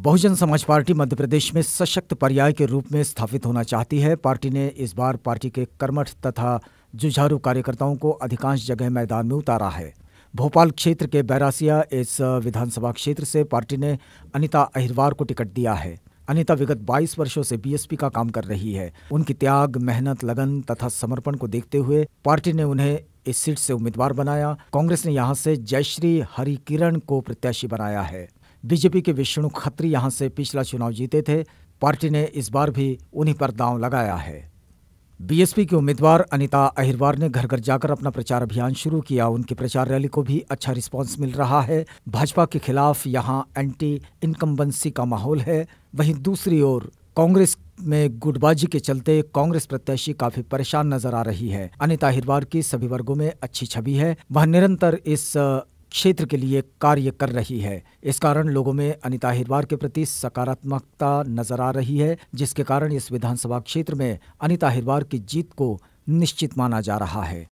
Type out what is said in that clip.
Bahujan Samaj party Madhya Pradesh में सशक्त पर्याय के रूप में स्थापित होना चाहती है। पार्टी ने इस बार पार्टी के कर्मठ तथा जुझारू कार्यकर्ताओं को अधिकांश जगह मैदान में उतारा है। भोपाल क्षेत्र के बैरासिया इस विधानसभा क्षेत्र से पार्टी ने अनिता अहिरवार को टिकट दिया है। अनिता विगत 22 वर्षों से बीएसपी का काम कर रही है। उनकी त्याग, मेहनत, लगन तथा समर्पण को देखते हुए पार्टी ने उन्हें इस सीट से उम्मीदवार बनाया। कांग्रेस ने यहां से जयश्री हरिकिरण को प्रत्याशी बनाया है। बीजेपी के विष्णु खत्री यहां से पिछला चुनाव जीते थे। पार्टी ने इस बार भी उन्हीं पर दांव लगाया है। बीएसपी की उम्मीदवार अनिता अहिरवार ने घर घर जाकर अपना प्रचार अभियान शुरू किया। उनकी प्रचार रैली को भी अच्छा रिस्पांस मिल रहा है। भाजपा के खिलाफ यहां एंटी इनकम्बेंसी का माहौल है। वहीं दूसरी ओर कांग्रेस में गुटबाजी के चलते कांग्रेस प्रत्याशी काफी परेशान नजर आ रही है। अनिता अहिरवार की सभी वर्गों में अच्छी छवि है। वह निरंतर इस क्षेत्र के लिए कार्य कर रही है। इस कारण लोगों में अनिता अहिरवार के प्रति सकारात्मकता नजर आ रही है, जिसके कारण इस विधानसभा क्षेत्र में अनिता अहिरवार की जीत को निश्चित माना जा रहा है।